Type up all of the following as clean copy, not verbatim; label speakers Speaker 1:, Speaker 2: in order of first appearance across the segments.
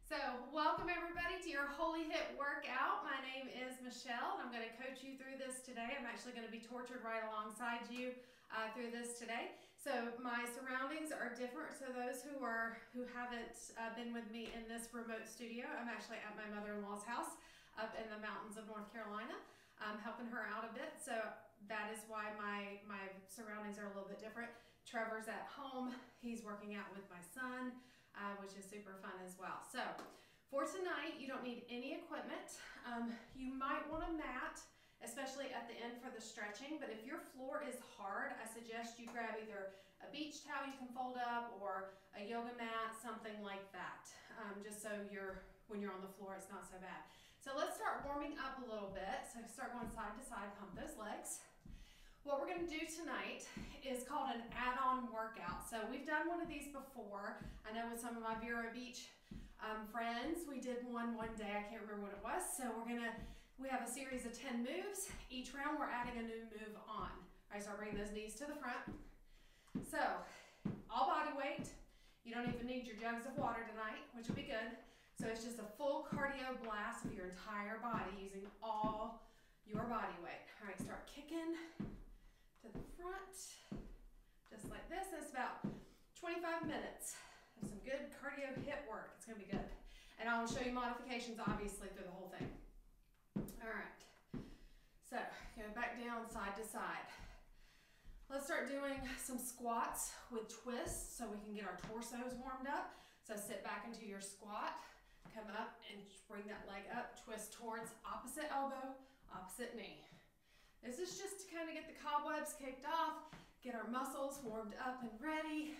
Speaker 1: So welcome everybody to your Holy Hit workout. My name is Michelle and I'm going to coach you through this today. I'm actually going to be tortured right alongside you through this today. So my surroundings are different. So those who haven't been with me in this remote studio, I'm actually at my mother-in-law's house up in the mountains of North Carolina. I'm helping her out a bit. So that is why my surroundings are a little bit different. Trevor's at home. He's working out with my son. Which is super fun as well. So for tonight, you don't need any equipment. You might want a mat, especially at the end for the stretching, but if your floor is hard, I suggest you grab either a beach towel you can fold up or a yoga mat, something like that, just so when you're on the floor, it's not so bad. So let's start warming up a little bit. So start going side to side, pump those legs. What we're going to do tonight is called an add-on workout. So we've done one of these before. I know with some of my Vero Beach friends, we did one day. I can't remember what it was. So we have a series of 10 moves. Each round we're adding a new move on. All right, so I'll bring those knees to the front. So all body weight. You don't even need your jugs of water tonight, which will be good. So it's just a full cardio blast of your entire body using all your body weight. All right, start kicking to the front, just like this. And it's about 25 minutes of some good cardio hit work. It's gonna be good. And I will show you modifications, obviously, through the whole thing. All right, so go back down side to side. Let's start doing some squats with twists so we can get our torsos warmed up. So sit back into your squat, come up and bring that leg up, twist towards opposite elbow, opposite knee. This is just to kind of get the cobwebs kicked off, get our muscles warmed up and ready.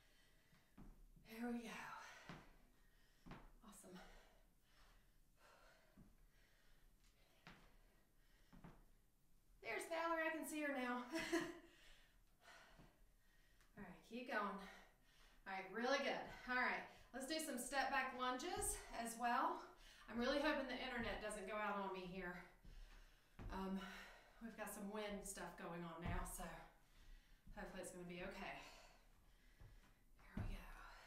Speaker 1: There we go. Awesome. There's Valerie, I can see her now. All right, keep going. All right, really good. All right, let's do some step back lunges as well. I'm really hoping the internet doesn't go out on me here. We've got some wind stuff going on now, so hopefully it's going to be okay. Here we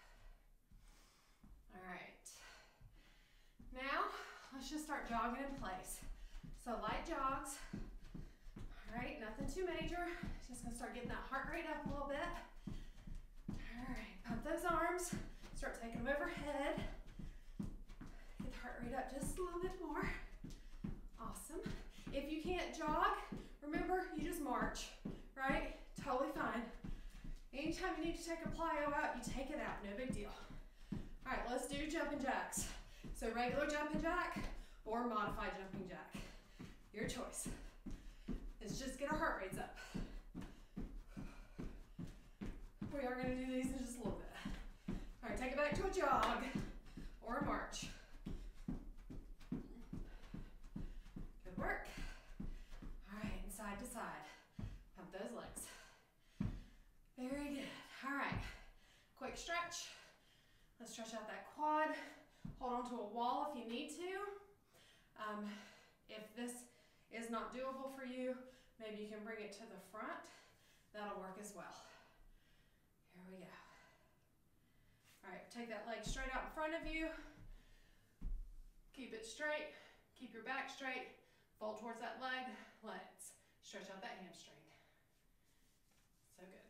Speaker 1: go. All right. Now, let's just start jogging in place. So light jogs. All right, nothing too major. Just going to start getting that heart rate up a little bit. All right, pump those arms. Start taking them overhead. Get the heart rate up just a little bit more. Awesome. If you can't jog, remember, you just march, right? Totally fine. Anytime you need to take a plyo out, you take it out, no big deal. All right, let's do jumping jacks. So regular jumping jack or modified jumping jack. Your choice. Let's just get our heart rates up. We are gonna do these in just a little bit. All right, take it back to a jog or a march. Good work. All right, and side to side. Pump those legs. Very good. All right, quick stretch. Let's stretch out that quad. Hold on to a wall if you need to. If this is not doable for you, maybe you can bring it to the front. That'll work as well. Here we go. All right, take that leg straight out in front of you. Keep it straight. Keep your back straight. Fold towards that leg. Let's stretch out that hamstring. So good.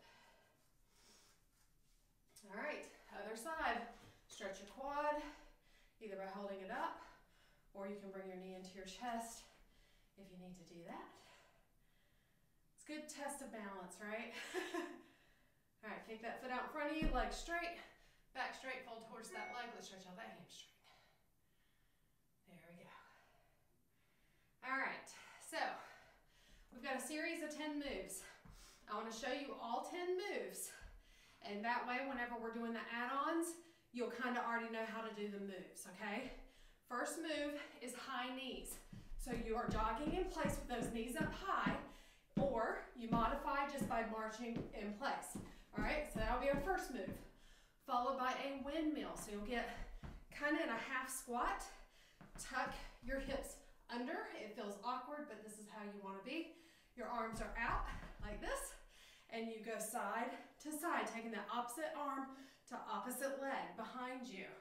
Speaker 1: All right, other side. Stretch your quad, either by holding it up, or you can bring your knee into your chest if you need to do that. It's a good test of balance, right? All right, kick that foot out in front of you, leg straight, back straight, fold towards that leg. Let's stretch out that hamstring. There we go. All right, so we've got a series of 10 moves. I want to show you all 10 moves, and that way whenever we're doing the add-ons, you'll kind of already know how to do the moves, okay? First move is high knees. So you are jogging in place with those knees up high, or you modify just by marching in place. All right, so that'll be our first move, followed by a windmill. So you'll get kind of in a half squat, tuck your hips under. It feels awkward, but this is how you want to be. Your arms are out like this, and you go side to side, taking that opposite arm to opposite leg behind you.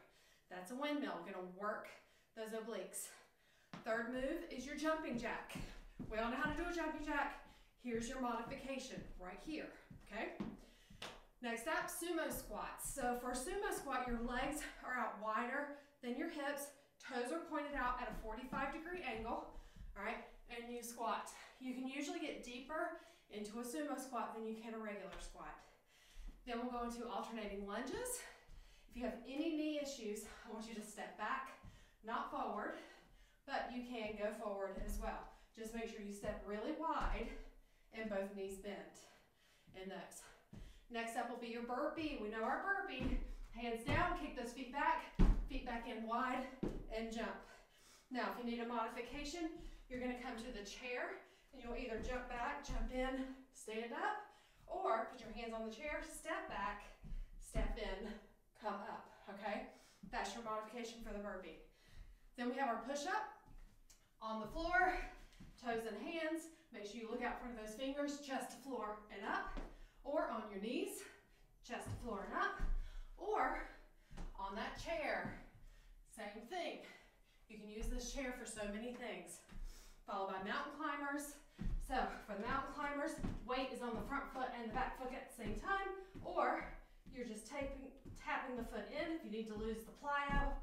Speaker 1: That's a windmill. We're gonna work those obliques. Third move is your jumping jack. We all know how to do a jumping jack. Here's your modification right here, okay? Next up, sumo squats. So for a sumo squat, your legs are out wider than your hips. Toes are pointed out at a 45-degree angle, all right? And you squat. You can usually get deeper into a sumo squat than you can a regular squat. Then we'll go into alternating lunges. If you have any knee issues, I want you to step back, not forward, but you can go forward as well. Just make sure you step really wide and both knees bent in those. Next up will be your burpee. We know our burpee. Hands down, kick those feet back in wide, and jump. Now, if you need a modification, you're gonna come to the chair, and you'll either jump back, jump in, stand up, or put your hands on the chair, step back, step in, come up, okay? That's your modification for the burpee. Then we have our push-up on the floor, toes and hands. Make sure you look out front of those fingers, chest to floor and up, or on your knees, chest to floor and up, or on that chair. Same thing. You can use this chair for so many things. Followed by mountain climbers. So for the mountain climbers, weight is on the front foot and the back foot at the same time, or you're just tapping the foot in if you need to lose the plyo,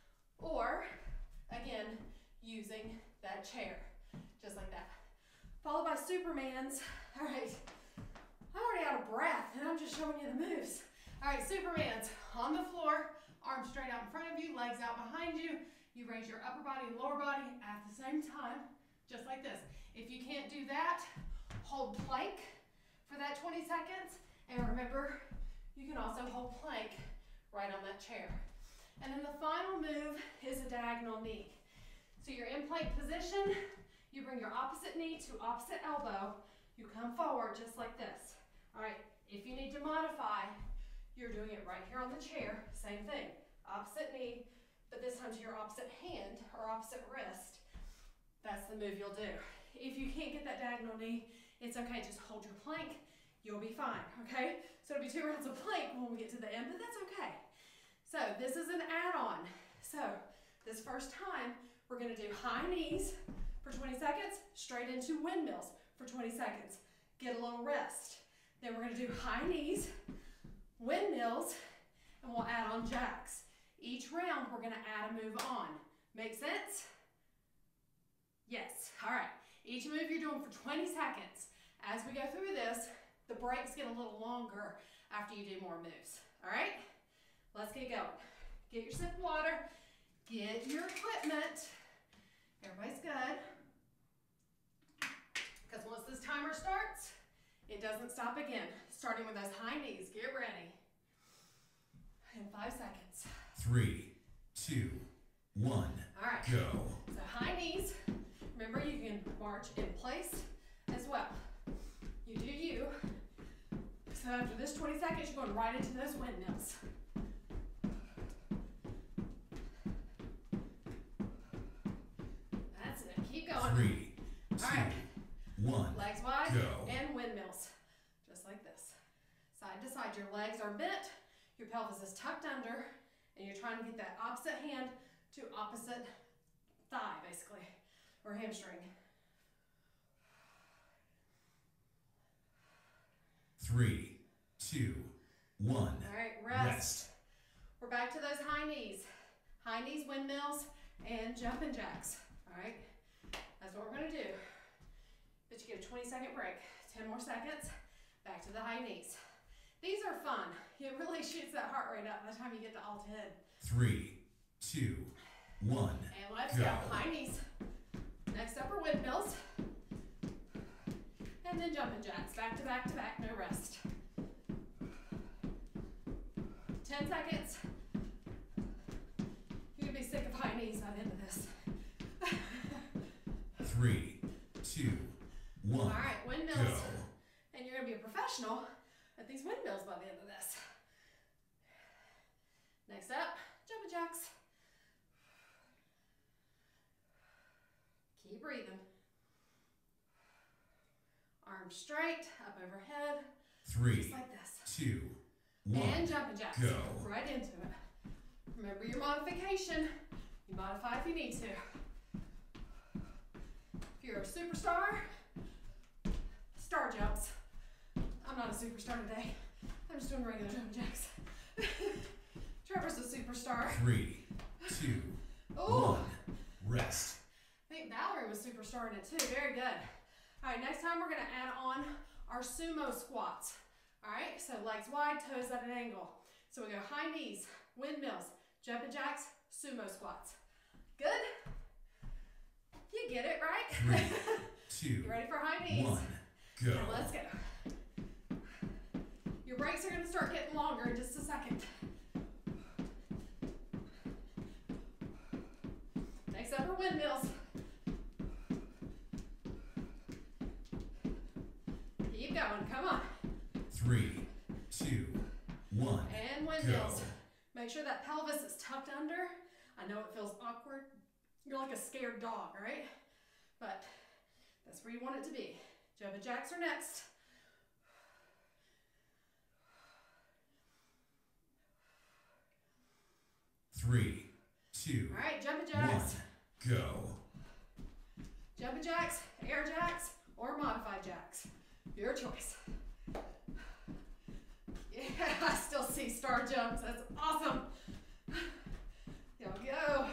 Speaker 1: or again, using that chair, just like that. Followed by Supermans. All right, I'm already out of breath and I'm just showing you the moves. All right, Supermans on the floor, arms straight out in front of you, legs out behind you. You raise your upper body and lower body at the same time, just like this. If you can't do that, hold plank for that 20 seconds. And remember, you can also hold plank right on that chair. And then the final move is a diagonal knee. So you're in plank position, you bring your opposite knee to opposite elbow, you come forward just like this. All right, if you need to modify, you're doing it right here on the chair, same thing. Opposite knee, but this time to your opposite hand or opposite wrist. That's the move you'll do. If you can't get that diagonal knee, it's okay, just hold your plank, you'll be fine, okay? So it'll be 2 rounds of plank when we get to the end, but that's okay. So this is an add-on. So this first time, we're gonna do high knees for 20 seconds, straight into windmills for 20 seconds. Get a little rest. Then we're gonna do high knees, windmills, and we'll add on jacks. Each round, we're gonna add a move on. Make sense? Yes, all right. Each move you're doing for 20 seconds. As we go through this, the breaks get a little longer after you do more moves, all right? Let's get going. Get your sip of water, get your equipment. Everybody's good. Because once this timer starts, it doesn't stop again. Starting with those high knees, get ready. In 5 seconds.
Speaker 2: 3, 2, 1,
Speaker 1: all right.
Speaker 2: go.
Speaker 1: So high knees. Remember, you can march in place as well. You do you. So after this 20 seconds, you're going right into those windmills. That's it. Keep going.
Speaker 2: 3, 2,
Speaker 1: all right.
Speaker 2: 1,
Speaker 1: legs wide,
Speaker 2: go.
Speaker 1: and windmills. Just like this. Side to side, your legs are bent, your pelvis is tucked under, and you're trying to get that opposite hand to opposite thigh, basically, or hamstring.
Speaker 2: 3, 2, 1.
Speaker 1: All right, rest. We're back to those high knees. High knees, windmills, and jumping jacks. All right, that's what we're gonna do. But you get a 20-second break. 10 more seconds, back to the high knees. These are fun. It really shoots that heart rate up by the time you get to all 10.
Speaker 2: 3, 2, 1.
Speaker 1: And let's go. High knees. Next up are windmills. And then jumping jacks. Back to back to back, no rest. 10 seconds. You're gonna be sick of high knees by the end of this.
Speaker 2: 3, 2, 1.
Speaker 1: All right, windmills.
Speaker 2: Go.
Speaker 1: And you're gonna be a professional at these windmills by the end of this. Next up, jumping jacks. Keep breathing. Arms straight, up overhead.
Speaker 2: 3,
Speaker 1: just like this.
Speaker 2: 2, 1.
Speaker 1: And jumping jacks.
Speaker 2: Go.
Speaker 1: Right into it. Remember your modification. You modify if you need to. If you're a superstar, star jumps. I'm not a superstar today. I'm just doing regular jumping jacks. Trevor's a superstar.
Speaker 2: 3, 2,
Speaker 1: Ooh.
Speaker 2: 1. Rest.
Speaker 1: I think Valerie was superstar in it too. Very good. All right, next time we're going to add on our sumo squats. All right, so legs wide, toes at an angle. So we go high knees, windmills, jumping jacks, sumo squats. Good? You get it, right?
Speaker 2: 3, 2,
Speaker 1: You ready for high knees?
Speaker 2: 1. Go.
Speaker 1: Now let's go. Your breaks are going to start getting longer in just a second. Next up are windmills. Keep going, come on.
Speaker 2: 3, 2, 1.
Speaker 1: And windmills.
Speaker 2: Go.
Speaker 1: Make sure that pelvis is tucked under. I know it feels awkward. You're like a scared dog, right? But that's where you want it to be. Jumping jacks are next.
Speaker 2: Three, 2,
Speaker 1: All right, jumping
Speaker 2: 1.
Speaker 1: jacks.
Speaker 2: Go.
Speaker 1: Jumping jacks, air jacks, or modified jacks. Your choice. Yeah, I still see star jumps. That's awesome. Here we go.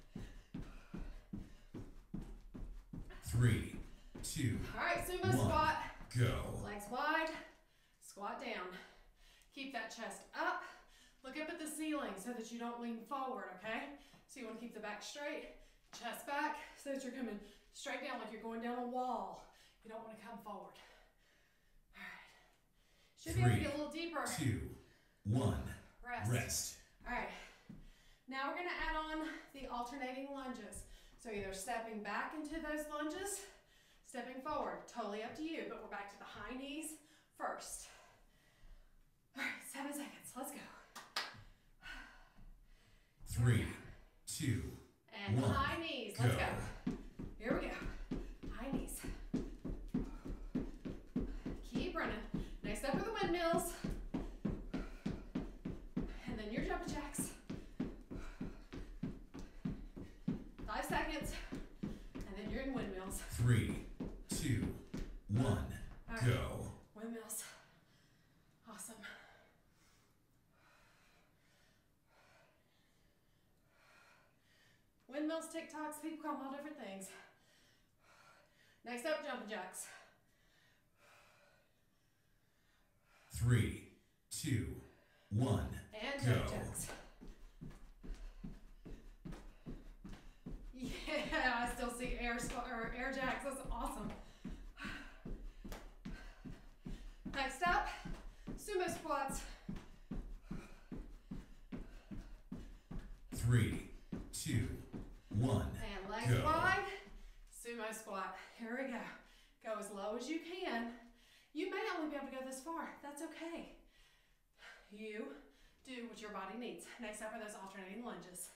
Speaker 2: 3, 2,
Speaker 1: All right, sumo
Speaker 2: 1.
Speaker 1: squat.
Speaker 2: Go.
Speaker 1: Legs wide, squat down. Keep that chest up. Look up at the ceiling so that you don't lean forward, okay? So you want to keep the back straight, chest back, so that you're coming straight down like you're going down a wall. You don't want to come forward. All right. Should be able to get a little deeper.
Speaker 2: 2, 1.
Speaker 1: Rest.
Speaker 2: Rest.
Speaker 1: All right. Now we're going to add on the alternating lunges. So either stepping back into those lunges, stepping forward, totally up to you, but we're back to the high knees first. All right, 7 seconds, let's go.
Speaker 2: 3, 2,
Speaker 1: And
Speaker 2: 1.
Speaker 1: high knees, let's go. Here we go, high knees. Keep running. Next up are the windmills. And then your jumping jacks. 5 seconds, and then you're in windmills.
Speaker 2: 3, 2, 1.
Speaker 1: All right.
Speaker 2: Go.
Speaker 1: Windmills. Awesome. Windmills, TikToks, people call them all different things. Next up, jumping jacks.
Speaker 2: 3, 2, 1.
Speaker 1: And
Speaker 2: Go.
Speaker 1: jumping jacks. Yeah, I still see air jacks. That's awesome. Next up, sumo squats.
Speaker 2: 3, 2, 1.
Speaker 1: And legs
Speaker 2: Go.
Speaker 1: wide, sumo squat. Here we go. Go as low as you can. You may only be able to go this far. That's okay. You do what your body needs. Next up are those alternating lunges.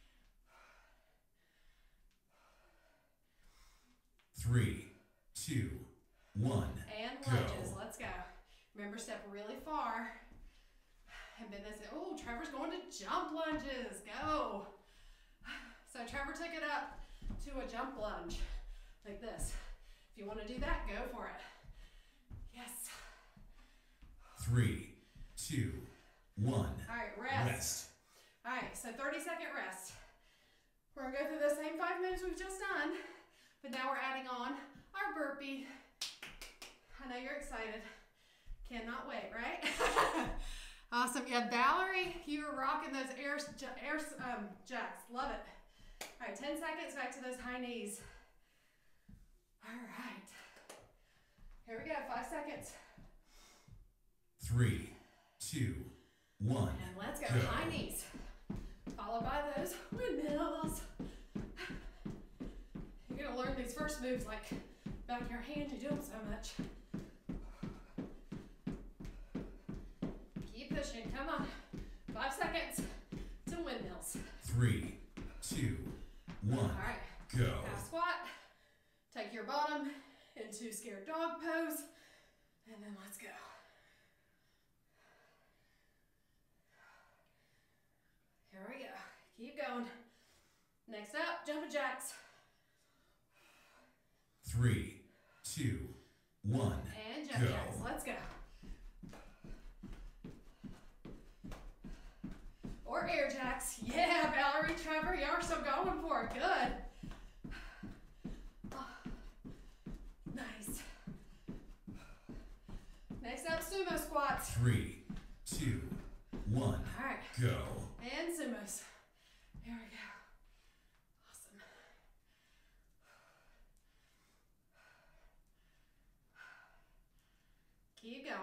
Speaker 2: 3, 2, 1.
Speaker 1: And
Speaker 2: Go.
Speaker 1: lunges. Let's go. Remember, step really far. And then this, oh, Trevor's going to jump lunges. Go. So Trevor took it up to a jump lunge like this. If you want to do that, go for it. Yes.
Speaker 2: 3, 2, 1.
Speaker 1: All right, rest.
Speaker 2: Rest.
Speaker 1: All right, so 30-second rest. We're going to go through the same 5 minutes we've just done, but now we're adding on our burpee. I know you're excited. Cannot wait, right? Awesome. Yeah, Valerie, you were rocking those air jacks. Love it. All right, 10 seconds back to those high knees. All right. Here we go, 5 seconds.
Speaker 2: 3, 2, 1.
Speaker 1: And let's go,
Speaker 2: Go.
Speaker 1: high knees. Followed by those windmills. You're gonna learn these first moves like back of your hand, you do them so much. Keep pushing, come on. 5 seconds to windmills.
Speaker 2: 3, 2, 1.
Speaker 1: All right,
Speaker 2: Go.
Speaker 1: half squat. Take your bottom into scared dog pose. And then let's go. Here we go. Next up, jumping jacks.
Speaker 2: 3, 2, 1.
Speaker 1: And jump jacks. Let's go. Or air jacks. Yeah, Valerie, Trevor, y'all are still going for it. Good. Oh, nice. Next up, sumo squats.
Speaker 2: 3, 2, 1.
Speaker 1: All right.
Speaker 2: Go.
Speaker 1: And sumos. There we go. Awesome. Keep going.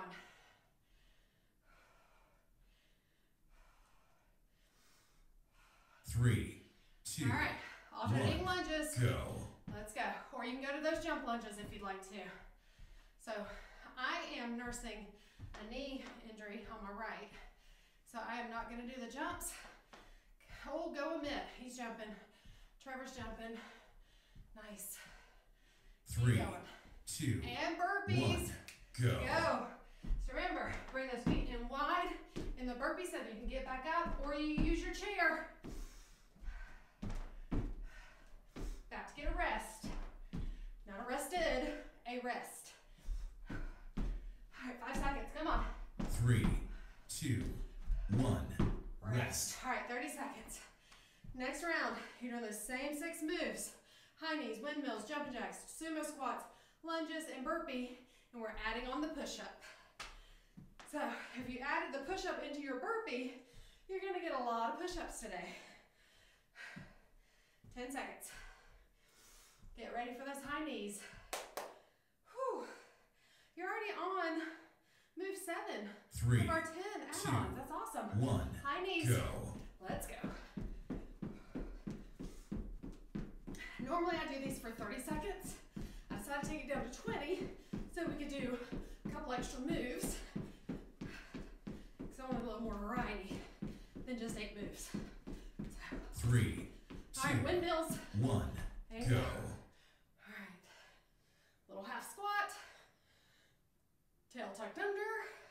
Speaker 2: Three, two.
Speaker 1: All right. Alternating
Speaker 2: one.
Speaker 1: lunges.
Speaker 2: Go.
Speaker 1: Let's go. Or you can go to those jump lunges if you'd like to. So I am nursing a knee injury on my right. So I am not going to do the jumps. Oh, go Amit. He's jumping. Trevor's jumping. Nice.
Speaker 2: 3, 2,
Speaker 1: and burpees.
Speaker 2: 1. Go.
Speaker 1: Go. So remember, bring those feet in wide in the burpee so that you can get back up, or you use your chair. About to get a rest. Not arrested, a rest. All right, 5 seconds, come on.
Speaker 2: 3, 2, 1. Rest.
Speaker 1: All right, 30 seconds. Next round, you're doing those same 6 moves. High knees, windmills, jumping jacks, sumo squats, lunges, and burpee, and we're adding on the push-up. So if you added the push-up into your burpee, you're gonna get a lot of push-ups today. 10 seconds. Get ready for those high knees. Whew. You're already on move 7
Speaker 2: 3,
Speaker 1: of our 10 add-ons. That's awesome.
Speaker 2: 1.
Speaker 1: High knees.
Speaker 2: Go.
Speaker 1: Let's go. Normally I do these for 30 seconds. I decided to take it down to 20 so we could do a couple extra moves. Because I want a little more variety than just 8 moves. So,
Speaker 2: 3, 2,
Speaker 1: all right, windmills.
Speaker 2: 1.
Speaker 1: And
Speaker 2: Go.
Speaker 1: All right. Little half squat. Tail tucked under.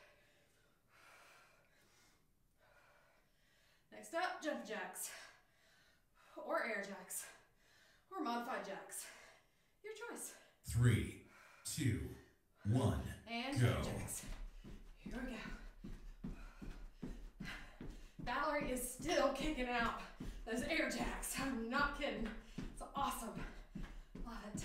Speaker 1: Next up, jump jacks. Or air jacks. Or modified jacks. Your choice.
Speaker 2: 3, 2, 1.
Speaker 1: And
Speaker 2: Go.
Speaker 1: jump jacks. Here we go. Valerie is still kicking out those air jacks. I'm not kidding. It's awesome. Love it.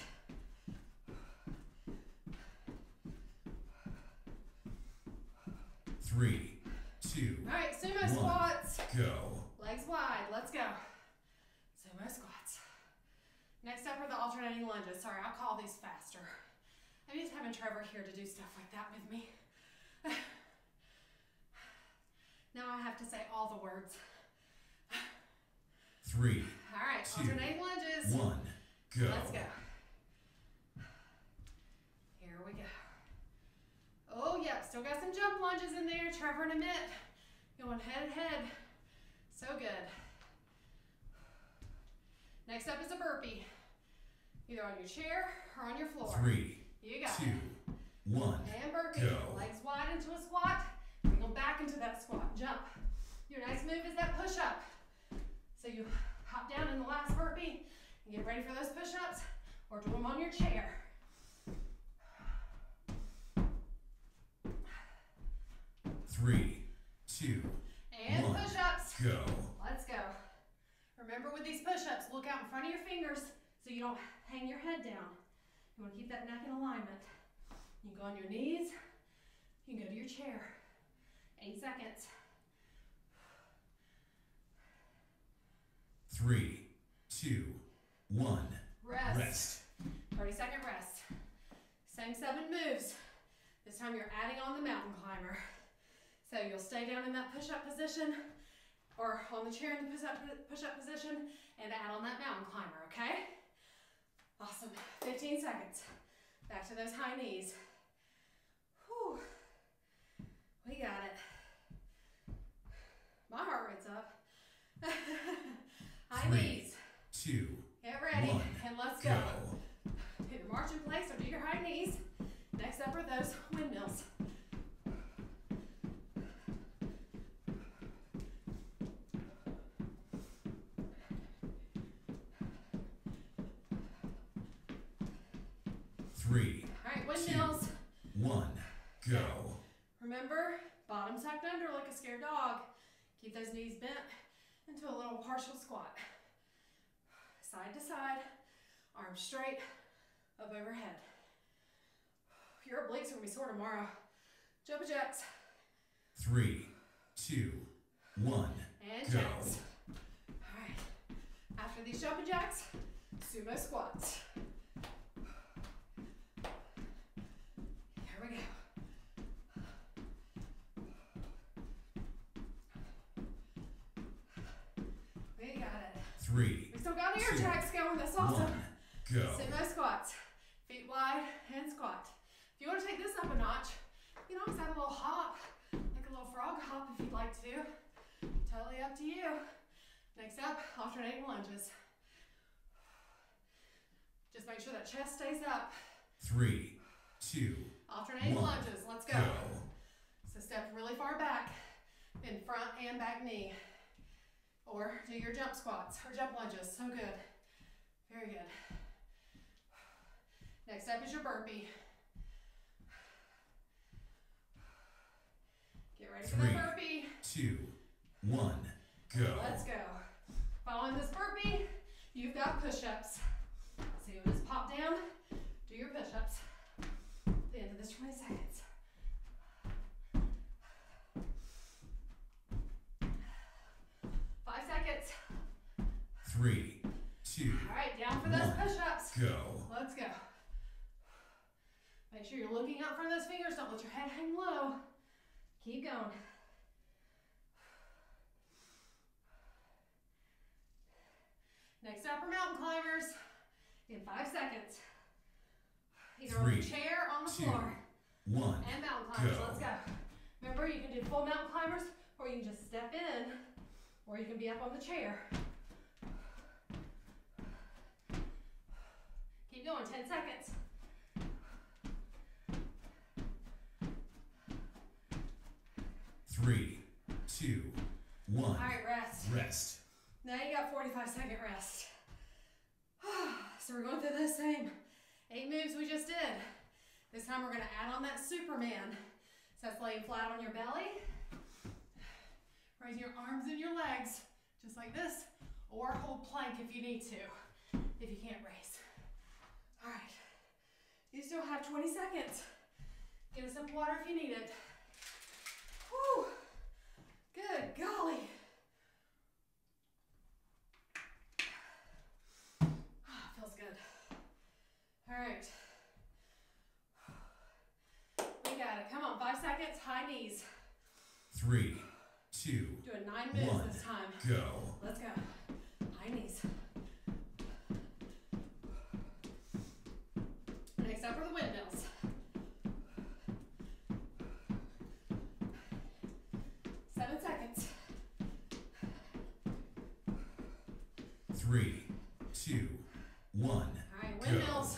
Speaker 2: 3, 2,
Speaker 1: All right, sumo
Speaker 2: 1.
Speaker 1: squats.
Speaker 2: Go.
Speaker 1: Legs wide. Let's go. Sumo squats. Next up are the alternating lunges. Sorry, I'll call these faster. I'm just having Trevor here to do stuff like that with me. Now I have to say all the words.
Speaker 2: 3,
Speaker 1: All right,
Speaker 2: 2,
Speaker 1: alternating lunges.
Speaker 2: 1. Go.
Speaker 1: Let's go. Here we go. Oh, yeah, still got some jump lunges in there. Trevor and Amit going head to head. So good. Next up is a burpee. Either on your chair or on your floor.
Speaker 2: 3,
Speaker 1: You got
Speaker 2: 2,
Speaker 1: it.
Speaker 2: 1.
Speaker 1: And burpee.
Speaker 2: Go.
Speaker 1: Legs wide into a squat. Bring them back into that squat. Jump. Your next move is that push-up. So you hop down in the last burpee and get ready for those push-ups, or do them on your chair.
Speaker 2: 3, 2,
Speaker 1: And
Speaker 2: 1.
Speaker 1: push-ups.
Speaker 2: Go.
Speaker 1: Let's go. Remember with these push-ups, look out in front of your fingers so you don't hang your head down. You want to keep that neck in alignment. You can go on your knees. You can go to your chair. 8 seconds.
Speaker 2: 3, 2, 1.
Speaker 1: Rest.
Speaker 2: Rest.
Speaker 1: 30-second rest. Same 7 moves. This time you're adding on the mountain climber. So you'll stay down in that push-up position or on the chair in the push-up position and add on that mountain climber, okay? Awesome. 15 seconds. Back to those high knees. Whew. We got it. My heart rate's up. High
Speaker 2: 3,
Speaker 1: knees.
Speaker 2: 2,
Speaker 1: Get ready
Speaker 2: 1.
Speaker 1: and let's go. Either march in place or do your high knees. Next up are those windmills.
Speaker 2: 3,
Speaker 1: All right, windmills.
Speaker 2: 1, go.
Speaker 1: Remember, bottom tucked under like a scared dog. Keep those knees bent into a little partial squat. Side to side, arms straight, up overhead. Your obliques are gonna be sore tomorrow. Jumping jacks.
Speaker 2: 3, 2, 1,
Speaker 1: And
Speaker 2: go.
Speaker 1: jacks. All right, after these jumping jacks, sumo squats. Here we go. We got it.
Speaker 2: 3,
Speaker 1: We still got air
Speaker 2: 2,
Speaker 1: jacks going, that's awesome.
Speaker 2: 1, go.
Speaker 1: Sumo squats, feet wide and squat. If you want to take this up a notch, you can always add a little hop, like a little frog hop if you'd like to do. Totally up to you. Next up, alternating lunges. Just make sure that chest stays up.
Speaker 2: 3, 2,
Speaker 1: Alternating
Speaker 2: 1,
Speaker 1: lunges, let's go. So step really far back, in front and back knee. Or do your jump squats or jump lunges, so good. Very good. Next up is your burpee. Get ready for
Speaker 2: 3,
Speaker 1: the burpee.
Speaker 2: 2, 1, go.
Speaker 1: Let's go. Following this burpee, you've got push-ups. So you'll just pop down, do your push-ups. At the end of this 20 seconds. Seconds.
Speaker 2: 3, 2,
Speaker 1: All right, down for those
Speaker 2: 1,
Speaker 1: push-ups.
Speaker 2: go.
Speaker 1: Let's go. Make sure you're looking up from those fingers. Don't let your head hang low. Keep going. Next up are mountain climbers in 5 seconds. Either on the
Speaker 2: 3,
Speaker 1: chair, on the
Speaker 2: 2,
Speaker 1: floor.
Speaker 2: 1,
Speaker 1: And mountain climbers.
Speaker 2: go.
Speaker 1: Let's go. Remember, you can do full mountain climbers, or you can just step in, or you can be up on the chair. Keep going, 10 seconds.
Speaker 2: Three, 2, 1.
Speaker 1: All right, rest.
Speaker 2: Rest.
Speaker 1: Now you got 45-second rest. So we're going through the same 8 moves we just did. This time we're gonna add on that Superman. So that's laying flat on your belly. Raise your arms and your legs, just like this, or hold plank if you need to, if you can't raise. All right, you still have 20 seconds. Get a sip of water if you need it. Whew, good golly. Feels good. All right. We got it, come on, 5 seconds, high knees.
Speaker 2: 3, 2,
Speaker 1: Doing 9 moves
Speaker 2: 1,
Speaker 1: this time.
Speaker 2: go.
Speaker 1: Let's go. High knees. Next up are the windmills. 7 seconds.
Speaker 2: 3, 2, 1.
Speaker 1: All right, windmills.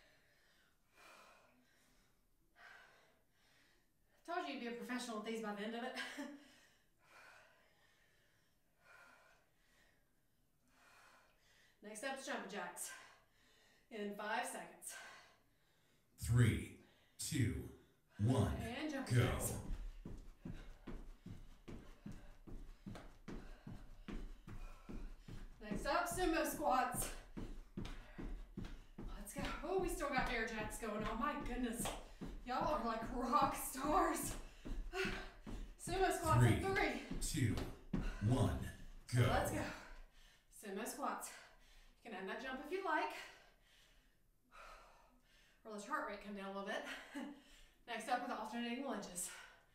Speaker 1: Told you you'd be a professional with these by the end of it. Next up is jumping jacks in 5 seconds.
Speaker 2: 3, 2, 1.
Speaker 1: And jumping
Speaker 2: Go.
Speaker 1: jacks. Next up, sumo squats. Let's go. Oh, we still got air jacks going on. My goodness. Y'all are like rock stars. Sumo squats in 3.
Speaker 2: 2, 1, go.
Speaker 1: Let's go. Sumo squats. You can end that jump if you like. Or let your heart rate come down a little bit. Next up are the alternating lunges.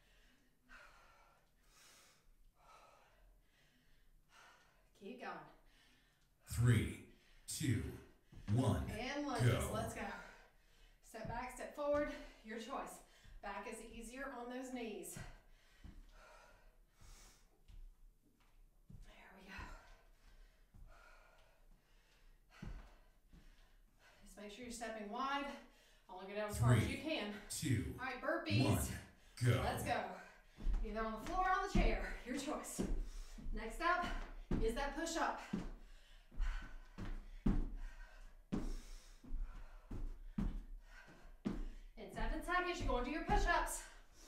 Speaker 1: Keep going.
Speaker 2: 3, 2, 1.
Speaker 1: And lunges.
Speaker 2: Go.
Speaker 1: Let's go. Step back, step forward. Your choice. Back is easier on those knees. There we go. Just make sure you're stepping wide. Only go down as far as
Speaker 2: 3,
Speaker 1: you can.
Speaker 2: 2,
Speaker 1: All right, burpees.
Speaker 2: 1, go.
Speaker 1: Let's go. Either on the floor or on the chair. Your choice. Next up is that push-up. seconds, you go into your push-ups.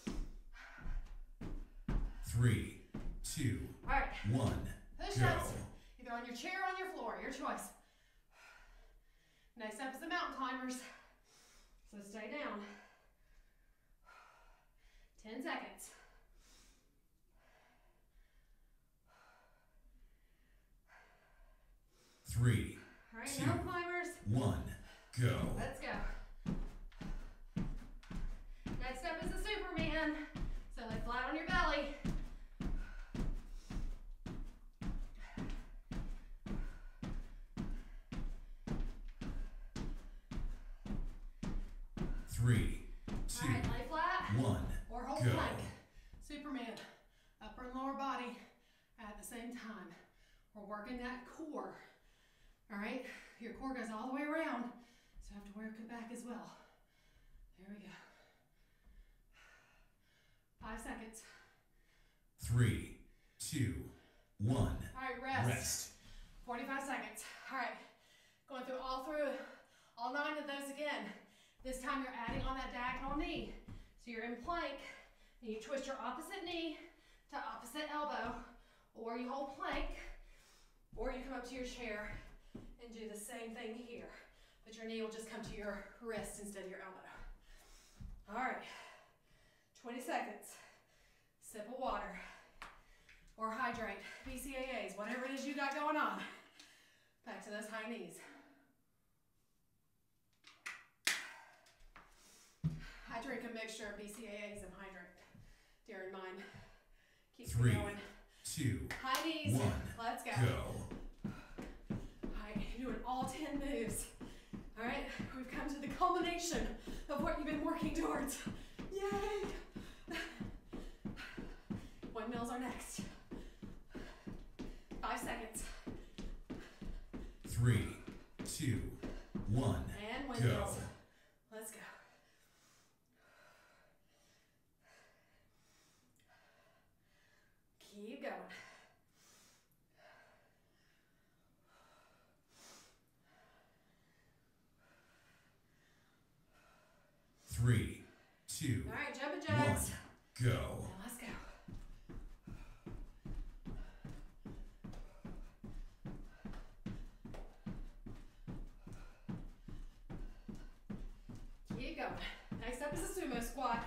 Speaker 2: 3, 2,
Speaker 1: All right.
Speaker 2: 1,
Speaker 1: Push-ups.
Speaker 2: go.
Speaker 1: Either on your chair or on your floor, your choice. Next up is the mountain climbers. So stay down. 10 seconds.
Speaker 2: Three,
Speaker 1: All right,
Speaker 2: 2,
Speaker 1: mountain climbers.
Speaker 2: 1, go.
Speaker 1: Let's go. Next up is the Superman. So lay flat on your belly.
Speaker 2: Three, 2,
Speaker 1: All right, lay flat
Speaker 2: 1,
Speaker 1: or hold
Speaker 2: go.
Speaker 1: plank. Superman, upper and lower body at the same time. We're working that core. All right, your core goes all the way around, so you have to work it back as well. There we go. 5 seconds.
Speaker 2: 3, 2, 1.
Speaker 1: All right, rest.
Speaker 2: Rest.
Speaker 1: 45 seconds. All right, going through all 9 of those again. This time you're adding on that diagonal knee. So you're in plank, and you twist your opposite knee to opposite elbow, or you hold plank, or you come up to your chair and do the same thing here. But your knee will just come to your wrist instead of your elbow. All right, 20 seconds. Sip of water, or hydrate, BCAAs, whatever it is you got going on. Back to those high knees. I drink a mixture of BCAAs and hydrate during mine. Keeps me
Speaker 2: 3,
Speaker 1: going.
Speaker 2: 2,
Speaker 1: High knees.
Speaker 2: 1,
Speaker 1: Let's go.
Speaker 2: go.
Speaker 1: All right, you're doing all 10 moves. All right, we've come to the culmination of what you've been working towards. Yay! Windmills are next. 5 seconds.
Speaker 2: 3, 2, 1,
Speaker 1: And
Speaker 2: go.
Speaker 1: windmills. Let's go. Keep going.
Speaker 2: Three, 2,
Speaker 1: All right, jumping
Speaker 2: 1,
Speaker 1: jacks.
Speaker 2: go.
Speaker 1: Now let's go. Keep going. Next up is a sumo squat.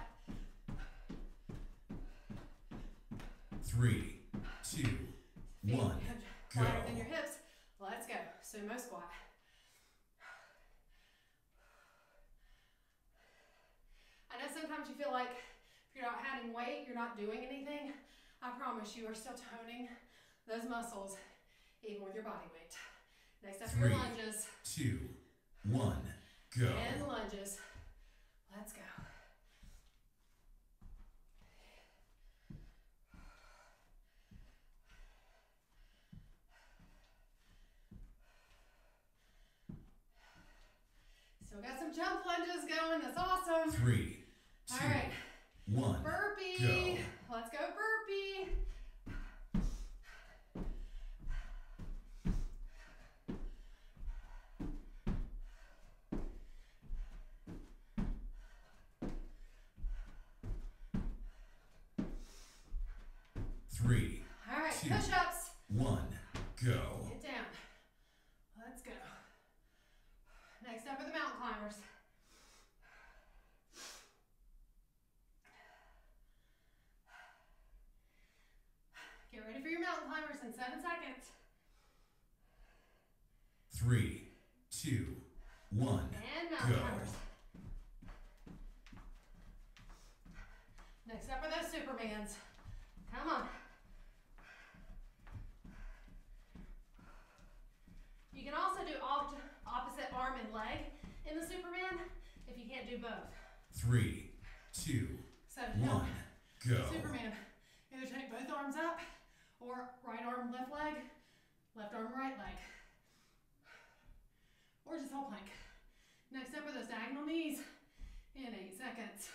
Speaker 2: 3, 2,
Speaker 1: Feet
Speaker 2: 1,
Speaker 1: wider
Speaker 2: go.
Speaker 1: than your hips. Let's go. Sumo squat. I know sometimes you feel like if you're not adding weight, you're not doing anything. I promise you are still toning those muscles even with your body weight. Next up are your
Speaker 2: 3,
Speaker 1: lunges.
Speaker 2: 2, 1, go.
Speaker 1: And lunges. Let's go. Still got some jump lunges going. That's awesome.
Speaker 2: 3, 2,
Speaker 1: All right.
Speaker 2: 1,
Speaker 1: Burpee.
Speaker 2: go.
Speaker 1: Let's go burpee.
Speaker 2: Three,
Speaker 1: All right,
Speaker 2: 2,
Speaker 1: push-ups.
Speaker 2: 1, go.
Speaker 1: Get down. Let's go. Next up are the mountain climbers. Get ready for your mountain climbers in 7 seconds.
Speaker 2: 3, 2, 1,
Speaker 1: And mountain
Speaker 2: go.
Speaker 1: climbers. Next up are those Supermans. Come on. You can also do opposite arm and leg in the Superman if you can't do both.
Speaker 2: 3, 2,
Speaker 1: So
Speaker 2: 1, go.
Speaker 1: Superman, either take both arms up or right arm, left leg, left arm, right leg. Or just whole plank. Next up are those diagonal knees in 8 seconds.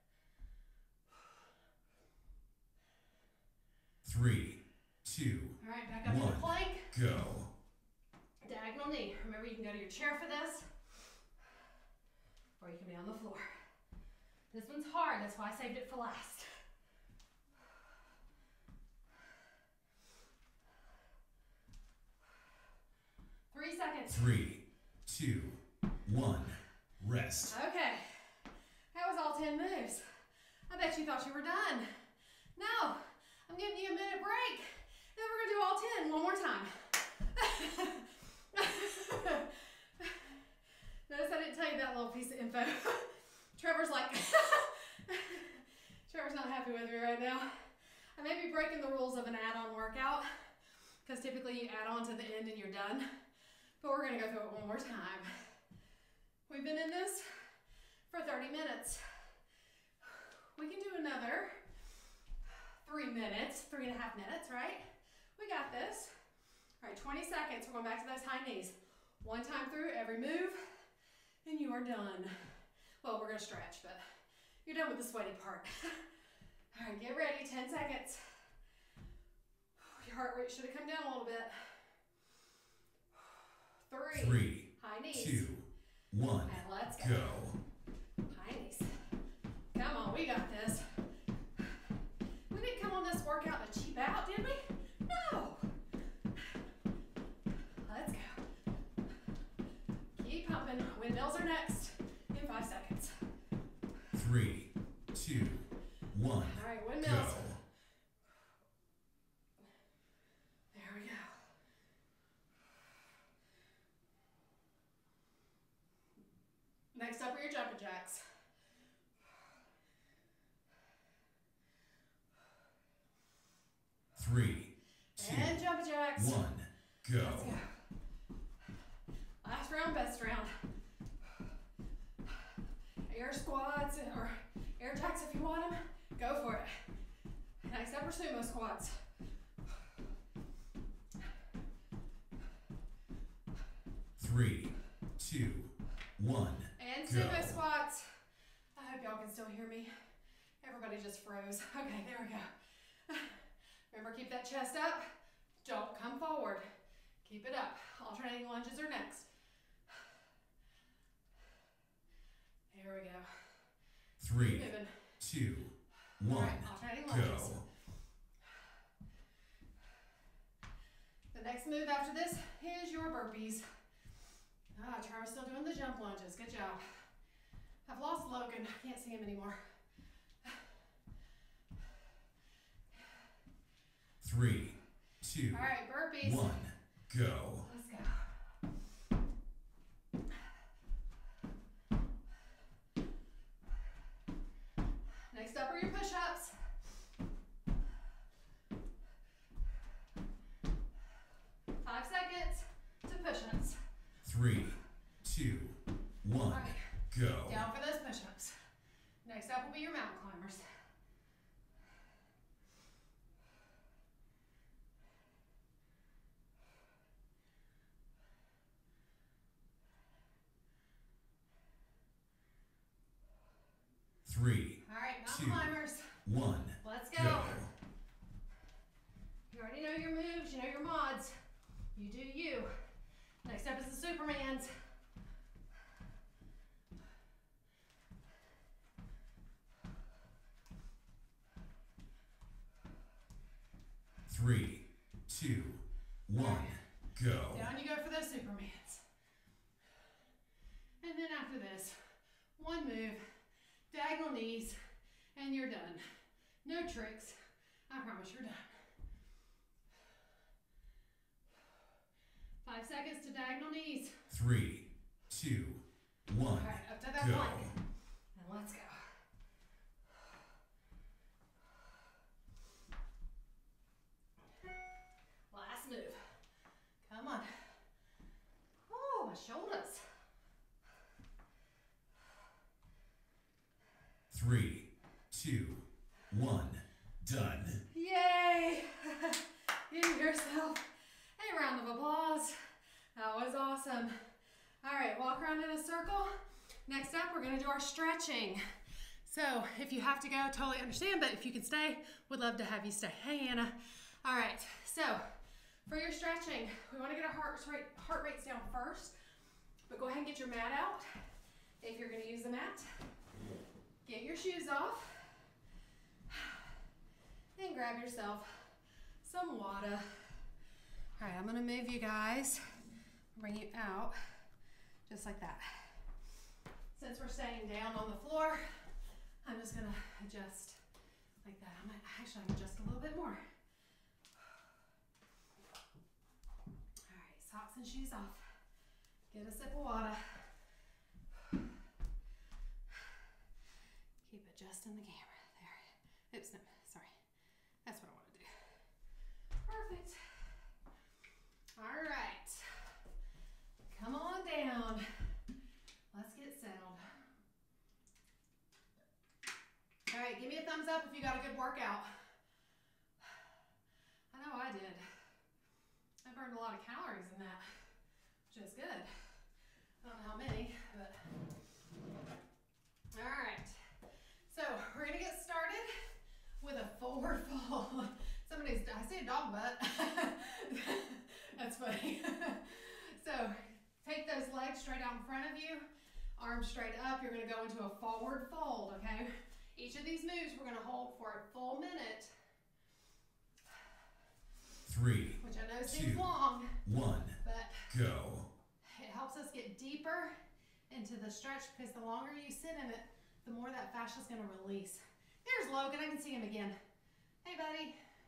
Speaker 2: 3, 2,
Speaker 1: All right, back up to
Speaker 2: 1,
Speaker 1: the plank.
Speaker 2: go.
Speaker 1: Diagonal knee. Remember, you can go to your chair for this, or you can be on the floor. This one's hard, that's why I saved it for last. Three seconds.
Speaker 2: 3, 2, 1. Rest.
Speaker 1: Okay, that was all 10 moves. I bet you thought you were done. No, I'm giving you a minute break. Then we're gonna do all 10 one more time. Notice I didn't tell you that little piece of info. Trevor's like, Trevor's not happy with me right now. I may be breaking the rules of an add-on workout because typically you add on to the end and you're done. But we're gonna go through it one more time. We've been in this for 30 minutes. We can do another 3 minutes, 3.5 minutes, right? We got this. All right, 20 seconds. We're going back to those high knees. One time through every move, and you are done. Well, we're gonna stretch, but you're done with the sweaty part. All right, get ready, 10 seconds. Your heart rate should have come down a little bit. 3, high knees.
Speaker 2: 2, 1.
Speaker 1: And let's go.
Speaker 2: Go.
Speaker 1: High knees. Come on, we got this. We didn't come on this workout to cheap out, did we? No. Let's go. Keep pumping. Windmills are next in 5 seconds.
Speaker 2: 3, 2, 1.
Speaker 1: All right, windmills.
Speaker 2: Go.
Speaker 1: There we go. Next up are your jumping jacks.
Speaker 2: Three, 2,
Speaker 1: And jumping jacks.
Speaker 2: 1. Go.
Speaker 1: Let's go. Last round, best round. Air squats or air jacks if you want them. Go for it. Next up are sumo squats.
Speaker 2: Three, 2, 1.
Speaker 1: And
Speaker 2: Go.
Speaker 1: sumo squats. I hope y'all can still hear me. Everybody just froze. Okay, there we go. Remember, keep that chest up. Don't come forward. Keep it up. Alternating lunges are next. There we go.
Speaker 2: 3,
Speaker 1: Moving.
Speaker 2: 2, 1.
Speaker 1: All right, alternating lunges.
Speaker 2: Go.
Speaker 1: The next move after this is your burpees. Trevor's still doing the jump lunges. Good job. I've lost Logan. I can't see him anymore.
Speaker 2: 3, 2,
Speaker 1: All right, burpees.
Speaker 2: 1. Go.
Speaker 1: Let's go. Next up are your push-ups. Five seconds to push-ups.
Speaker 2: 3, 2, 1.
Speaker 1: All right,
Speaker 2: Go.
Speaker 1: down for those push-ups. Next up will be your mountain climbers.
Speaker 2: Three,
Speaker 1: All right, mountain
Speaker 2: 2,
Speaker 1: climbers.
Speaker 2: 1.
Speaker 1: Let's go.
Speaker 2: Go.
Speaker 1: You already know your moves, you know your mods. You do you. Next up is the Supermans.
Speaker 2: Three, 2, 1. Go.
Speaker 1: Down you go for those Supermans. And then after this, one move, diagonal knees, and you're done. No tricks. I promise you're done. 5 seconds to diagonal knees.
Speaker 2: 3, 2, 1.
Speaker 1: All right, up to that
Speaker 2: Go.
Speaker 1: plank. And let's go. Last move. Come on. Oh, my shoulders.
Speaker 2: 3, 2, 1. Done.
Speaker 1: Yay! Give yourself a round of applause. That was awesome. All right, walk around in a circle. Next up, we're gonna do our stretching. So if you have to go, totally understand, but if you can stay, would love to have you stay. Hey, Anna. All right, so for your stretching, we wanna get our heart rates down first, but go ahead and get your mat out if you're gonna use the mat. Get your shoes off and grab yourself some water. All right, I'm gonna move you guys, bring you out just like that. Since we're staying down on the floor, I'm just gonna adjust like that. I'm adjust a little bit more. All right, socks and shoes off. Get a sip of water. Keep adjusting the camera. There. Oops, no, sorry. That's what I want to do. Perfect. All right. Come on down. Let's get settled. All right, give me a thumbs up if you got a good workout. I know I did. I burned a lot of calories in that, which is good. I don't know how many, but. All right. So we're gonna get started with a forward fold. I see a dog butt. That's funny. So take those legs straight out in front of you, arms straight up. You're gonna go into a forward fold, okay? Each of these moves we're gonna hold for a full minute.
Speaker 2: 3,
Speaker 1: which I know seems long,
Speaker 2: 1,
Speaker 1: but
Speaker 2: go.
Speaker 1: It helps us get deeper into the stretch because the longer you sit in it, the more that fascia is going to release. There's Logan. I can see him again. Hey, buddy.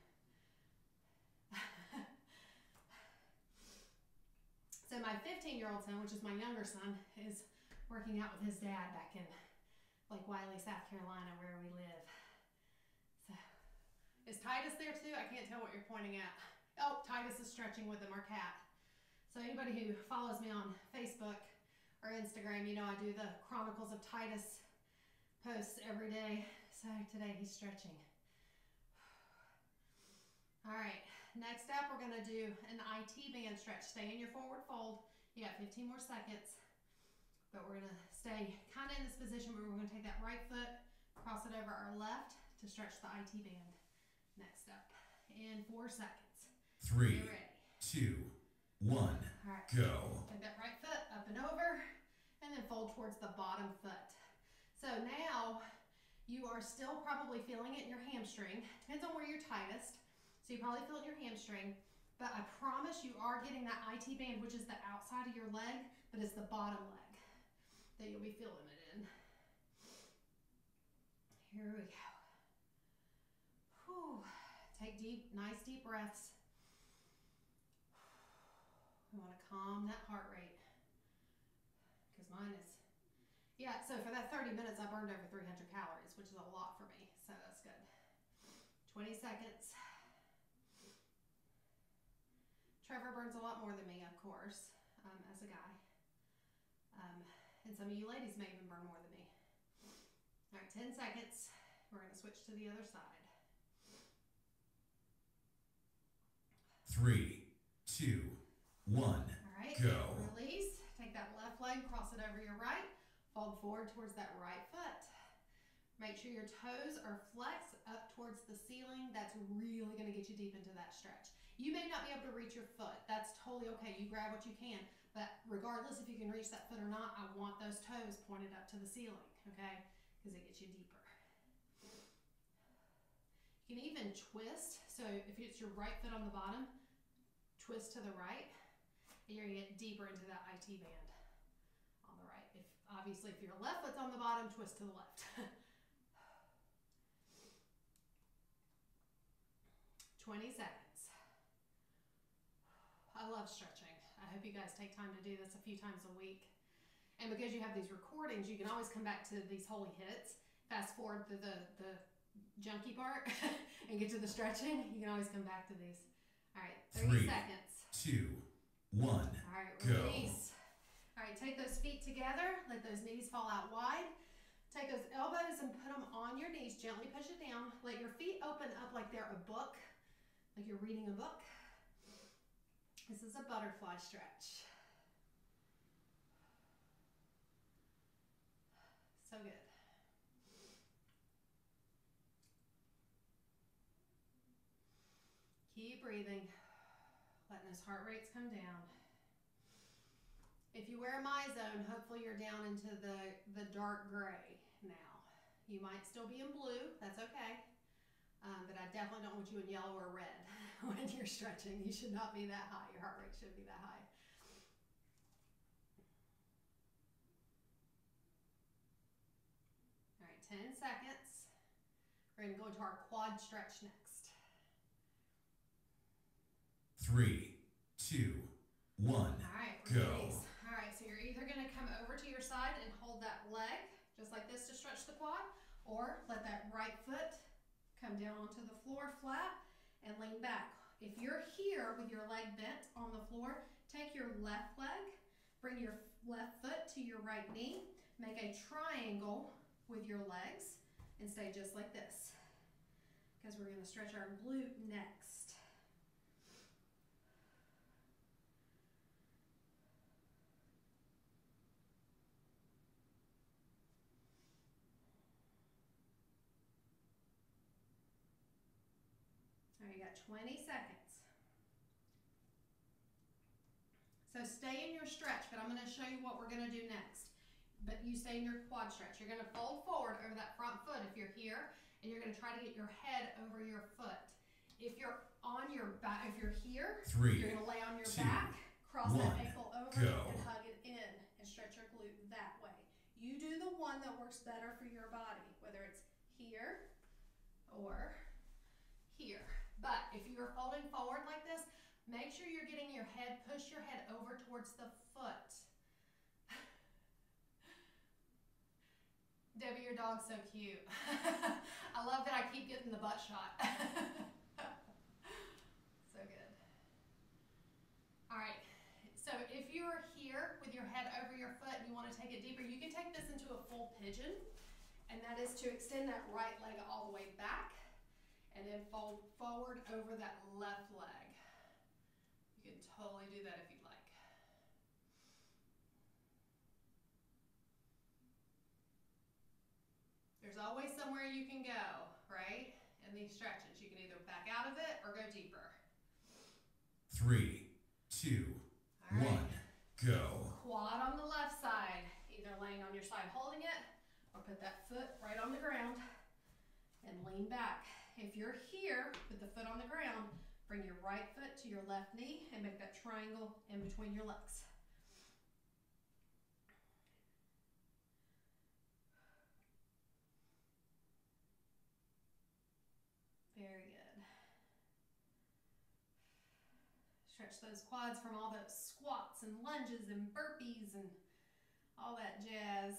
Speaker 1: So my 15-year-old son, which is my younger son, is working out with his dad back in like Wiley, South Carolina, where we live. So is Titus there too? I can't tell what you're pointing at. Oh, Titus is stretching with him, our cat. So anybody who follows me on Facebook or Instagram, you know I do the Chronicles of Titus posts every day. So today he's stretching. All right, next up we're gonna do an IT band stretch. Stay in your forward fold. You got 15 more seconds, but we're gonna stay kind of in this position where we're gonna take that right foot, cross it over our left to stretch the IT band. Next up, in 4 seconds.
Speaker 2: 3, 2, 1,
Speaker 1: all right.
Speaker 2: Go.
Speaker 1: Take that right foot up and over, and then fold towards the bottom foot. So now you are still probably feeling it in your hamstring. Depends on where you're tightest. So you probably feel it in your hamstring, but I promise you are getting that IT band, which is the outside of your leg, but it's the bottom leg that you'll be feeling it in. Here we go. Whew. Take deep, nice deep breaths. We want to calm that heart rate because mine is, yeah, so for that 30 minutes, I burned over 300 calories, which is a lot for me, so that's good. 20 seconds. Trevor burns a lot more than me, of course, as a guy. And some of you ladies may even burn more than me. All right, 10 seconds. We're going to switch to the other side.
Speaker 2: 3, 2, 1,
Speaker 1: all right,
Speaker 2: go.
Speaker 1: Release. Take that left leg, cross it over your right. Fold forward towards that right foot. Make sure your toes are flexed up towards the ceiling. That's really going to get you deep into that stretch. You may not be able to reach your foot. That's totally okay. You grab what you can. But regardless if you can reach that foot or not, I want those toes pointed up to the ceiling, okay? Because it gets you deeper. You can even twist. So if it's your right foot on the bottom, twist to the right, and you're going to get deeper into that IT band on the right. Obviously, if your left foot's on the bottom, twist to the left. 20 seconds. I love stretching. I hope you guys take time to do this a few times a week. And because you have these recordings, you can always come back to these holy hits, fast forward to the junky part, and get to the stretching. You can always come back to these. All right, 30 seconds.
Speaker 2: 2, 1,
Speaker 1: all right, release. All right, take those feet together. Let those knees fall out wide. Take those elbows and put them on your knees. Gently push it down. Let your feet open up like they're a book, like you're reading a book. This is a butterfly stretch. So good. Keep breathing, letting those heart rates come down. If you wear MyZone, hopefully you're down into the dark gray now. You might still be in blue, that's okay. But I definitely don't want you in yellow or red when you're stretching. You should not be that high. Your heart rate should be that high. All right, 10 seconds. We're gonna go into our quad stretch next.
Speaker 2: 3, 2, 1,
Speaker 1: all right,
Speaker 2: go.
Speaker 1: Release. All right, so you're either gonna come over to your side and hold that leg, just like this to stretch the quad, or let that right foot come down onto the floor flat and lean back. If you're here with your leg bent on the floor, take your left leg, bring your left foot to your right knee, make a triangle with your legs, and stay just like this, because we're going to stretch our glute next. All right, you got 20 seconds. So stay in your stretch, but I'm going to show you what we're going to do next. But you stay in your quad stretch. You're going to fold forward over that front foot if you're here, and you're going to try to get your head over your foot. If you're on your back, if you're here,
Speaker 2: 3,
Speaker 1: you're going to lay on your
Speaker 2: 2,
Speaker 1: back, cross
Speaker 2: 1,
Speaker 1: that ankle over
Speaker 2: go.
Speaker 1: and hug it in and stretch your glute that way. You do the one that works better for your body, whether it's here or here. But if you're folding forward like this, make sure you're getting your head, push your head over towards the foot. Debbie, your dog's so cute. I love that I keep getting the butt shot. So good. All right, so if you're here with your head over your foot and you want to take it deeper, you can take this into a full pigeon, and that is to extend that right leg all the way back and then fold forward over that left leg. You can totally do that if you'd like. There's always somewhere you can go, right? In these stretches, you can either back out of it or go deeper.
Speaker 2: 3, 2,
Speaker 1: All right.
Speaker 2: 1, go.
Speaker 1: Quad on the left side, either laying on your side holding it, or put that foot right on the ground and lean back. If you're here with the foot on the ground, bring your right foot to your left knee and make that triangle in between your legs. Very good. Stretch those quads from all those squats and lunges and burpees and all that jazz.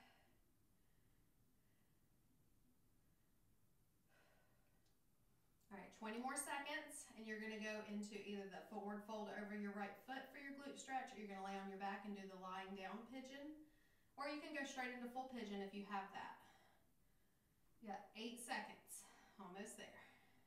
Speaker 1: All right, 20 more seconds, and you're gonna go into either the forward fold over your right foot for your glute stretch, or you're gonna lay on your back and do the lying down pigeon, or you can go straight into full pigeon if you have that. You got 8 seconds, almost there.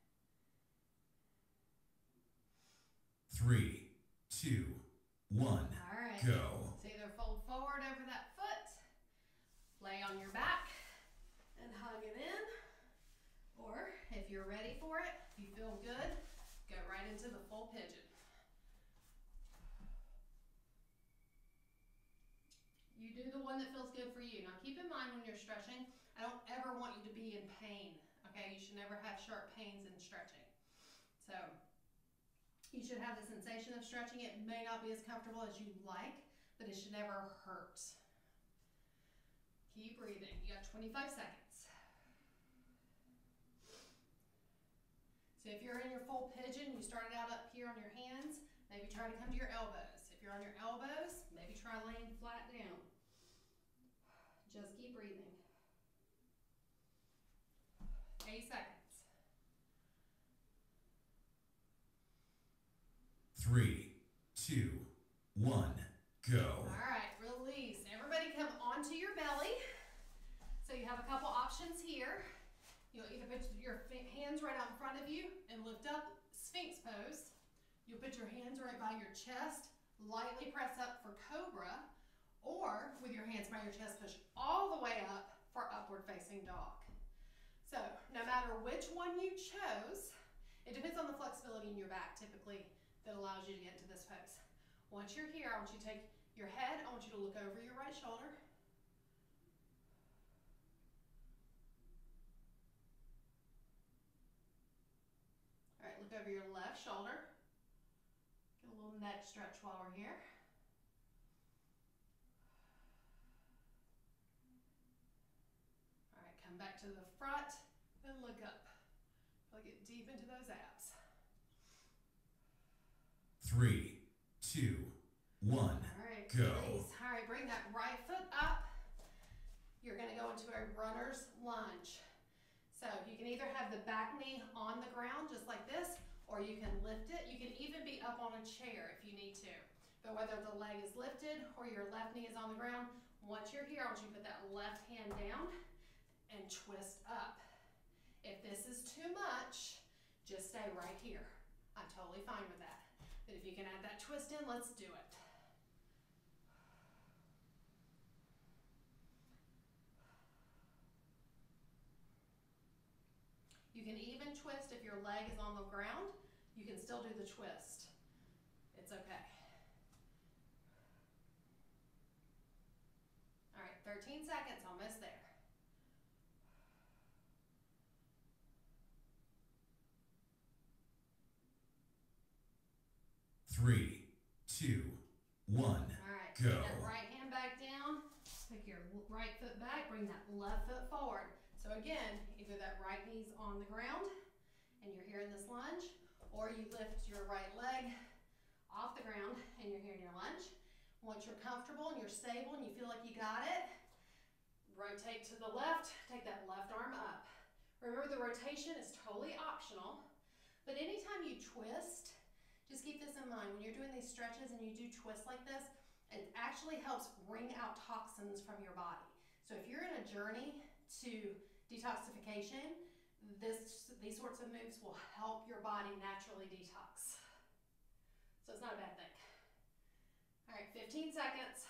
Speaker 2: 3, 2, 1,
Speaker 1: all right,
Speaker 2: go.
Speaker 1: so either fold forward over that foot, lay on your back and hug it in, or if you're ready for it, if you feel good, go right into the full pigeon. You do the one that feels good for you. Now keep in mind when you're stretching, I don't ever want you to be in pain, okay? You should never have sharp pains in stretching. So you should have the sensation of stretching. It may not be as comfortable as you like, but it should never hurt. Keep breathing. You got 25 seconds. So if you're in your full pigeon, you started out up here on your hands, maybe try to come to your elbows. If you're on your elbows, maybe try laying flat down. Just keep breathing. 8 seconds.
Speaker 2: 3, 2, 1, go.
Speaker 1: All right, release. Everybody come onto your belly. So you have a couple options here. You'll either put your hands right out in front of you and lift up, Sphinx pose. You'll put your hands right by your chest, lightly press up for Cobra, or with your hands by your chest, push all the way up for Upward Facing Dog. So no matter which one you chose, it depends on the flexibility in your back typically that allows you to get into this pose. Once you're here, I want you to take your head, I want you to look over your right shoulder. Look over your left shoulder. Get a little neck stretch while we're here. All right, come back to the front and look up. I'll get deep into those abs.
Speaker 2: 3, 2, 1,
Speaker 1: All right,
Speaker 2: go.
Speaker 1: release. All right, bring that right foot up. You're gonna go into a runner's lunge. So you can either have the back knee on the ground just like this, or you can lift it. You can even be up on a chair if you need to. But whether the leg is lifted or your left knee is on the ground, once you're here, I want you to put that left hand down and twist up. If this is too much, just stay right here. I'm totally fine with that. But if you can add that twist in, let's do it. You can even twist if your leg is on the ground. You can still do the twist. It's okay. All right, 13 seconds, almost there.
Speaker 2: Three, 2, 1,
Speaker 1: All right,
Speaker 2: go.
Speaker 1: bring that right hand back down. Take your right foot back, bring that left foot forward. So again, either that right knee's on the ground and you're here in this lunge, or you lift your right leg off the ground and you're here in your lunge. Once you're comfortable and you're stable and you feel like you got it, rotate to the left, take that left arm up. Remember, the rotation is totally optional, but anytime you twist, just keep this in mind. When you're doing these stretches and you do twists like this, it actually helps wring out toxins from your body. So if you're in a journey to detoxification, these sorts of moves will help your body naturally detox. So it's not a bad thing. All right, 15 seconds.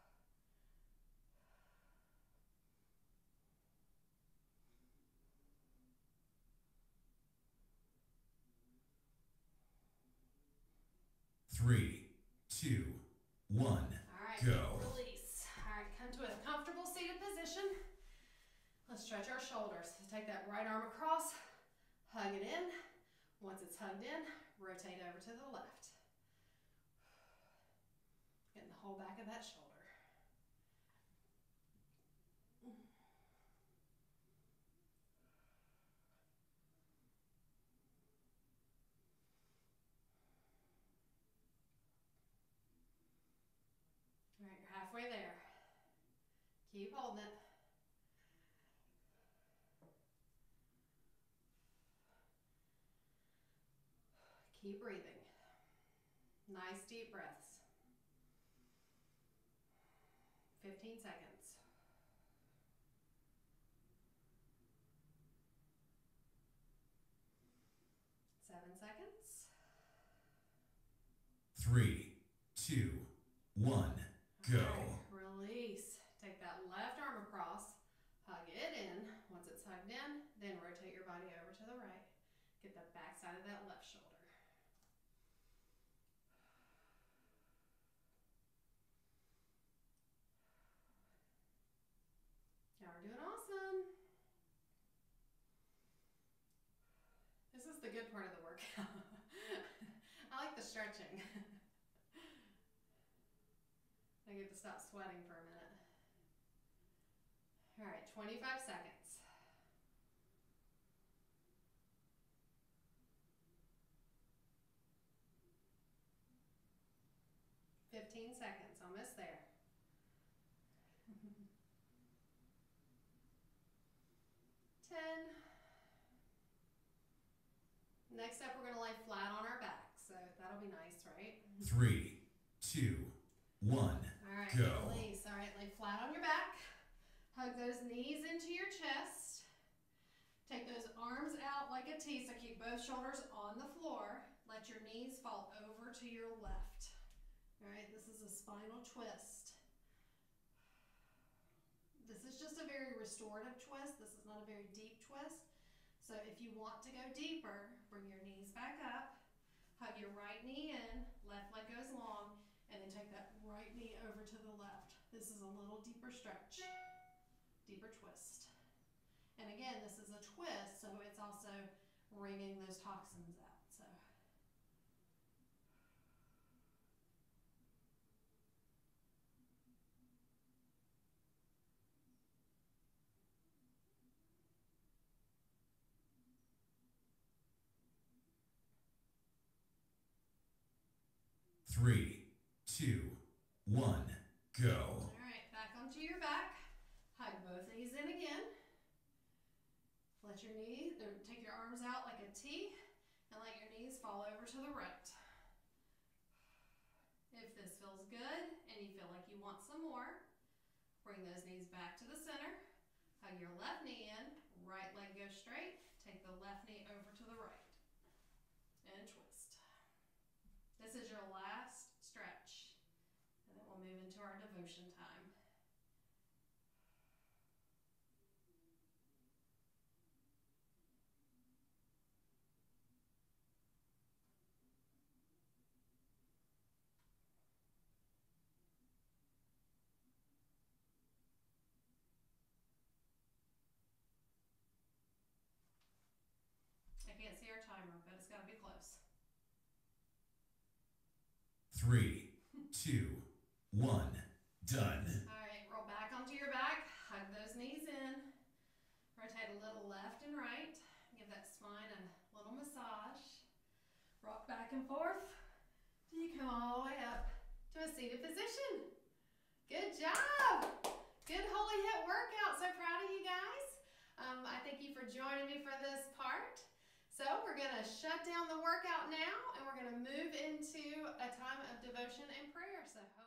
Speaker 2: Three, 2, 1,
Speaker 1: All right,
Speaker 2: go.
Speaker 1: release. All right, come to a comfortable seated position. Let's stretch our shoulders. So take that right arm across, hug it in. Once it's hugged in, rotate over to the left. Getting the whole back of that shoulder. All right, you're halfway there. Keep holding it. Keep breathing. Nice deep breaths. 15 seconds. Seven seconds.
Speaker 2: 3, 2, 1, go.
Speaker 1: Release. Take that left arm across, hug it in. Once it's hugged in, then rotate your body over to the right. Get the back side of that left shoulder. Y'all are doing awesome. This is the good part of the workout. I like the stretching. I get to stop sweating for a minute. All right, 25 seconds. Seconds, almost there. 10. Next up, we're going to lay flat on our back, so that'll be nice, right?
Speaker 2: 3, 2, 1,
Speaker 1: all right,
Speaker 2: go.
Speaker 1: Release. All right, lay flat on your back. Hug those knees into your chest. Take those arms out like a T, so keep both shoulders on the floor. Let your knees fall over to your left. All right, this is a spinal twist. This is just a very restorative twist. This is not a very deep twist. So if you want to go deeper, bring your knees back up, hug your right knee in, left leg goes long, and then take that right knee over to the left. This is a little deeper stretch, deeper twist. And again, this is a twist, so it's also wringing those toxins out. So
Speaker 2: 3, 2, 1, go.
Speaker 1: All right, back onto your back. Hug both knees in again. Let your knees, or take your arms out like a T and let your knees fall over to the right. If this feels good and you feel like you want some more, bring those knees back to the center. Hug your left knee in, right leg goes straight. Take the left knee over to the right and twist. This is your last stretch, and then we'll move into our devotion time. I can't see our timer, but it's got to be close.
Speaker 2: 3, 2, 1, done.
Speaker 1: All right, roll back onto your back. Hug those knees in. Rotate a little left and right. Give that spine a little massage. Rock back and forth till you come all the way up to a seated position. Good job. Good Holy Hit workout. So proud of you guys. I thank you for joining me for this part. So we're going to shut down the workout now, and we're going to move into a time of devotion and prayer. So